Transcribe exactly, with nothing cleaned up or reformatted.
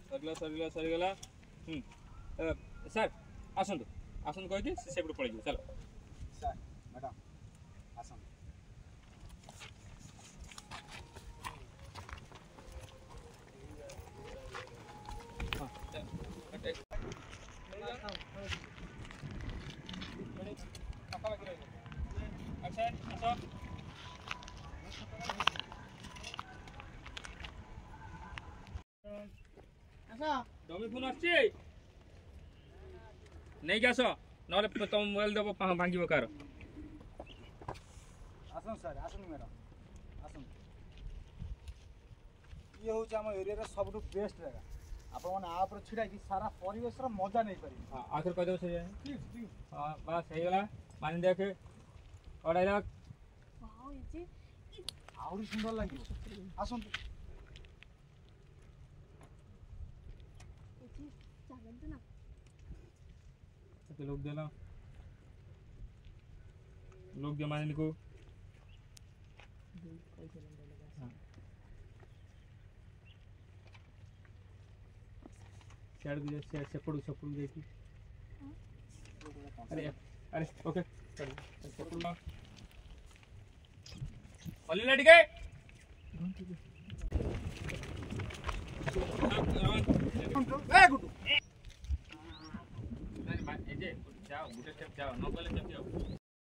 सरगला सरगला सरगला हम सर आसंतु आसंतु कहि दे से सेपट पळै चलो सर मैडम आसंतु डमी फोन आछे नहीं गैस नले तुम मोबाइल देव भांगी कार आसन सर आसन मैडम आसन ये हूँ आम एरिया सब बेस्ट जगह आपण मैंने आप छिड़ा कि सारा परिवेश मजा नहीं पारे आखिर कह दो से हाँ बस हो गला मान देख और डायलॉग आहरी सुंदर लगे आसतु लोग देना लोग दे मान को शेड भी शेड सेपड़ सेपड़ देखी अरे अरे ओके सेपड़ ना ओली लड़ गए ए गुड्डू नहीं ए जे जाओ गुटे स्टेप जाओ नो गले स्टेप जाओ